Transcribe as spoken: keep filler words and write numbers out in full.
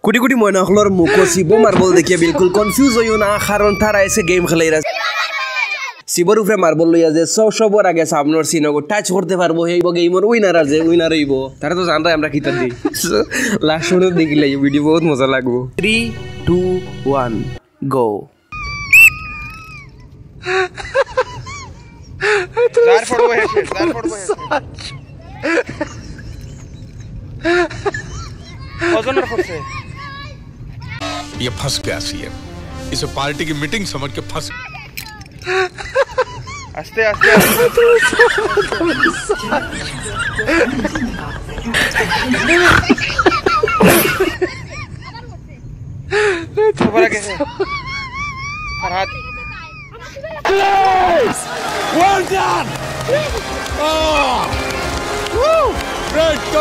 কোটি কোটি ময়নাখলর মুখ শিব মার্বল দেখিয়ে বিলকুল কনফিউজ হইও না, কারণ তারা এসে গেম খেলাইরা শিবর উপরে মার্বল লইয়া যে সব সবর আগে সামনের সিনগো টাচ করতে পারবো হইব গেমর উইনার আর যে উইনার হইব তারা তো জানরা আমরা কিতা দিই লাস্ট শুনে দেখিলে ভিডিও বহুত মজা লাগবো। Three two one go. চার পড়বো হেসে চার পড়বো হেসে ওজনের পড়ছে। ये फंस गया सीएम, इसे पार्टी की मीटिंग समझ के फंस। आस्ते आस्ते आस्ते खबर कैसे Farhad Well done! Oh! Woo! Great!